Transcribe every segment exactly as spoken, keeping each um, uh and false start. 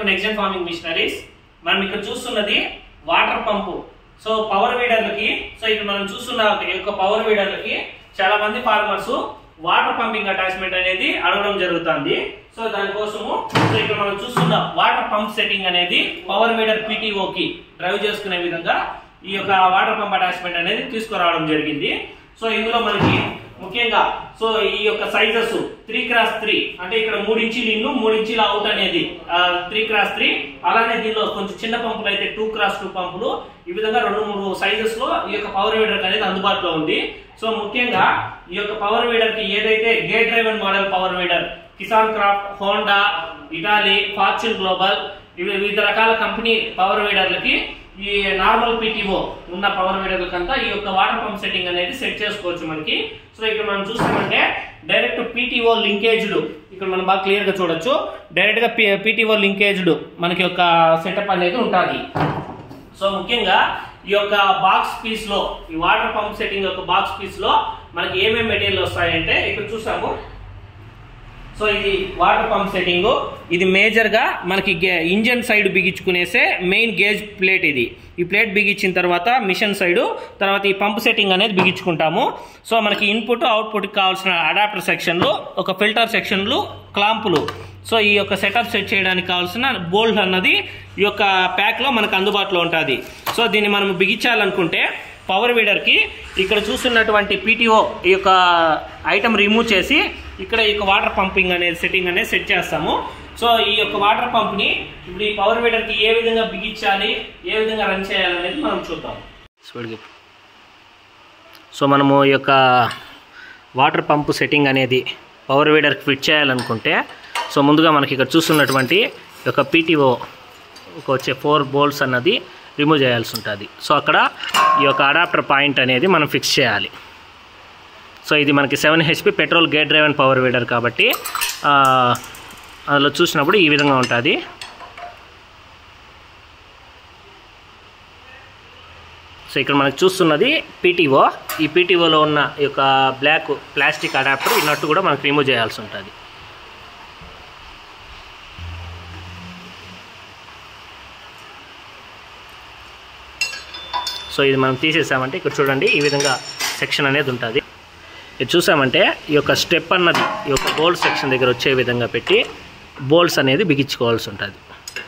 NexGen Farming Machineries. మనం ఇక్కడ చూస్తున్నది వాటర్ పంపు. సో పవర్ వీడర్లకి సో ఇక్కడ మనం చూస్తున్న యొక్క పవర్ వీడర్లకి చాలా మంది ఫార్మర్స్ వాటర్ పంపింగ్ అటాచ్మెంట్ అనేది అడగడం జరుగుతుంది. సో దానికోసము సో ఇక్కడ మనం చూస్తున్న వాటర్ పంప్ సెట్టింగ్ అనేది పవర్ వీడర్ పీటీఓ కి డ్రైవ్ చేసుకునే విధంగా ఈ యొక్క వాటర్ పంప్ అటాచ్మెంట్ అనేది తీసుకురావడం జరిగింది. సో ఇందులో మనకి ముఖ్యంగా సో ఈ యొక్క సైజెస్ త్రీ క్రాస్ త్రీ అంటే ఇక్కడ మూడు ఇంచీలు ఇన్ను మూడు ఇంచీల అవుట్ అనేది త్రీ క్రాస్ త్రీ అలానే దీనిలో కొంచెం చిన్న పంపులు అయితే టూ క్రాస్ టూ పంపులు ఈ విధంగా రెండు మూడు సైజెస్ లో ఈ యొక్క పవర్ వీడర్ అనేది అందుబాటులో ఉంది. సో ముఖ్యంగా ఈ యొక్క పవర్ వీడర్ కి ఏదైతే gate driven model power weeder Kisan Kraft, Honda, Italy, Fortune Global ఇవి వివిధ రకాల కంపెనీ పవర్ వీడర్లకి ఈ నార్మల్ పీటీఓ ఉన్న పవర్ వీడర్లకంతా ఈ యొక్క వాటర్ పంప్ సెట్టింగ్ అనేది సెట్ చేసుకోవచ్చు మనకి. సో ఇక్కడ మనం చూస్తామంటే డైరెక్ట్ పీటీఓ లింకేజ్డ్ ఇక్కడ మనం బాగా క్లియర్ గా చూడొచ్చు. డైరెక్ట్ గా పీటీఓ లింకేజ్డ్ మనకి యొక్క సెటప్ అనేది ఉంటుంది. సో ముఖ్యంగా ఈ యొక్క బాక్స్ పీస్ లో ఈ వాటర్ పంప్ సెట్టింగ్ యొక్క బాక్స్ పీస్ లో మనకి ఏమేమి మెటీరియల్ వస్తాయంటే ఇక్కడ చూసాము. సో ఇది వాటర్ పంప్ సెట్టింగ్. ఇది మేజర్ గా మనకి ఇంజన్ సైడ్ బిగించుకునేసే మెయిన్ గేజ్ ప్లేట్. ఇది ఈ ప్లేట్ బిగించిన తర్వాత మిషన్ సైడ్ తర్వాత ఈ పంప్ సెట్టింగ్ అనేది బిగించుకుంటాము. సో మనకి ఇన్పుట్ అవుట్పుట్ కావాల్సిన అడాప్టర్ సెక్షన్లు, ఒక ఫిల్టర్ సెక్షన్లు, క్లాంపులు. సో ఈ యొక్క సెటప్ సెట్ చేయడానికి కావాల్సిన బోల్ట్ అన్నది ఈ యొక్క ప్యాక్ లో మనకు అందుబాటులో ఉంటుంది. సో దీన్ని మనం బిగించాలనుకుంటే పవర్ వీడర్ కి ఇక్కడ చూస్తున్నటువంటి పీటీఓ ఈ యొక్క ఐటమ్ రిమూవ్ చేసి ఇక్కడ ఈ యొక్క వాటర్ పంపింగ్ అనేది సెట్టింగ్ అనేది సెట్ చేస్తాము. సో ఈ యొక్క వాటర్ పంప్ ని ఇప్పుడు ఈ పవర్ వీడర్ కి ఏ విధంగా బిగించాలి, ఏ విధంగా రన్ చేయాలనేది మనం చూద్దాం. సో మనము ఈ యొక్క వాటర్ పంప్ సెట్టింగ్ అనేది పవర్ వీడర్కి ఫిట్ చేయాలనుకుంటే సో ముందుగా మనకి ఇక్కడ చూస్తున్నటువంటి యొక్క పీటీఓ వచ్చే ఫోర్ బోల్ట్స్ అన్నది రిమూవ్ చేయాల్సి ఉంటుంది. సో అక్కడ ఈ యొక్క అడాప్టర్ పాయింట్ అనేది మనం ఫిక్స్ చేయాలి. సో ఇది మనకి seven HP petrol gate driven power weeder కాబట్టి అందులో చూసినప్పుడు ఈ విధంగా ఉంటుంది. సో ఇక్కడ మనకు చూస్తున్నది పీటీఓ. ఈ పీటీఓలో ఉన్న ఈ యొక్క బ్లాక్ ప్లాస్టిక్ అడాప్టర్ ఈ నట్టు కూడా మనకు రిమూవ్ చేయాల్సి ఉంటుంది. సో ఇది మనం తీసేసామంటే ఇక్కడ చూడండి ఈ విధంగా సెక్షన్ అనేది ఉంటుంది. ఇది చూసామంటే ఈ యొక్క స్టెప్ అన్నది ఈ యొక్క బోల్ట్ సెక్షన్ దగ్గర వచ్చే విధంగా పెట్టి బోల్ట్స్ అనేది బిగించుకోవాల్సి ఉంటుంది.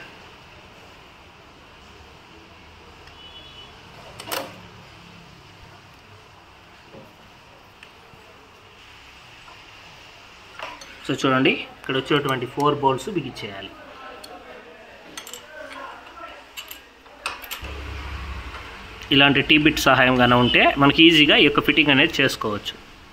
సో చూడండి ఇక్కడ వచ్చేటువంటి ఫోర్ బోల్ట్స్ బిగించేయాలి. ఇలాంటి టీ బిట్ సహాయంగానే ఉంటే మనకి ఈజీగా ఈ యొక్క ఫిట్టింగ్ అనేది చేసుకోవచ్చు.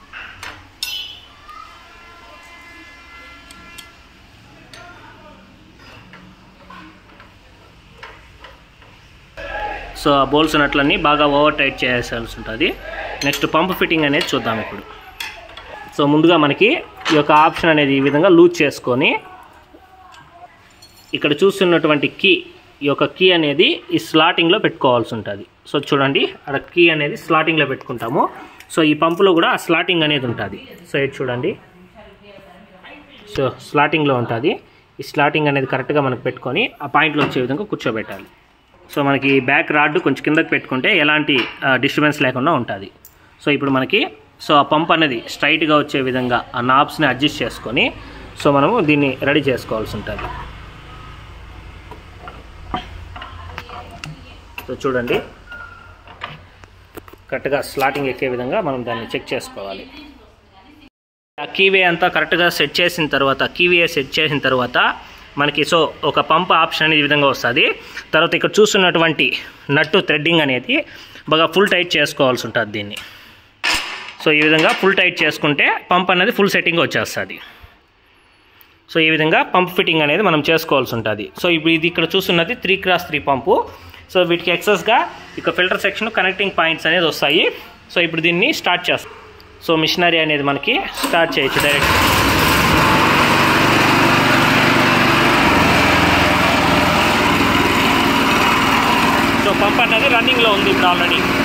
సో ఆ బోల్స్ నట్లన్నీ బాగా ఓవర్ టైట్ చేయాల్సి ఉంటుంది. నెక్స్ట్ పంప్ ఫిట్టింగ్ అనేది చూద్దాం ఇప్పుడు. సో ముందుగా మనకి ఈ యొక్క ఆప్షన్ అనేది ఈ విధంగా లూజ్ చేసుకొని ఇక్కడ చూస్తున్నటువంటి కీ ఈ యొక్క కీ అనేది ఈ స్లాటింగ్లో పెట్టుకోవాల్సి ఉంటుంది. సో చూడండి అక్కడ కీ అనేది స్లాటింగ్లో పెట్టుకుంటాము. సో ఈ పంపులో కూడా ఆ స్లాటింగ్ అనేది ఉంటుంది. సో ఇది చూడండి సో స్లాటింగ్లో ఉంటుంది. ఈ స్లాటింగ్ అనేది కరెక్ట్గా మనకు పెట్టుకొని ఆ పాయింట్లో వచ్చే విధంగా కూర్చోబెట్టాలి. సో మనకి బ్యాక్ రాడ్ కొంచెం కిందకి పెట్టుకుంటే ఎలాంటి డిస్టర్బెన్స్ లేకుండా ఉంటుంది. సో ఇప్పుడు మనకి సో ఆ పంప్ అనేది స్ట్రైట్గా వచ్చే విధంగా ఆ నాబ్స్ని అడ్జస్ట్ చేసుకొని సో మనము దీన్ని రెడీ చేసుకోవాల్సి ఉంటుంది. సో చూడండి కరెక్ట్గా స్లాటింగ్ ఎక్కే విధంగా మనం దాన్ని చెక్ చేసుకోవాలి. ఆ కీవే అంతా కరెక్ట్గా సెట్ చేసిన తర్వాత కీవే సెట్ చేసిన తర్వాత మనకి సో ఒక పంప్ ఆప్షన్ అనేది ఈ విధంగా వస్తుంది. తర్వాత ఇక్కడ చూస్తున్నటువంటి నట్టు థ్రెడ్డింగ్ అనేది బాగా ఫుల్ టైట్ చేసుకోవాల్సి ఉంటుంది దీన్ని. సో ఈ విధంగా ఫుల్ టైట్ చేసుకుంటే పంప్ అనేది ఫుల్ సెట్టింగ్ వచ్చేస్తుంది. సో ఈ విధంగా పంప్ ఫిట్టింగ్ అనేది మనం చేసుకోవాల్సి ఉంటుంది. సో ఇప్పుడు ఇది ఇక్కడ చూస్తున్నది three cross three pump. So వీటికి ఎక్సెస్గా ఇక ఫిల్టర్ సెక్షన్ కనెక్టింగ్ పాయింట్స్ అనేది వస్తాయి. సో ఇప్పుడు దీన్ని స్టార్ట్ చేస్తాం. సో మిషనరీ అనేది మనకి స్టార్ట్ చేయొచ్చు డైరెక్ట్. సో పంప్ అనేది రన్నింగ్లో ఉంది ఇప్పుడు ఆల్రెడీ.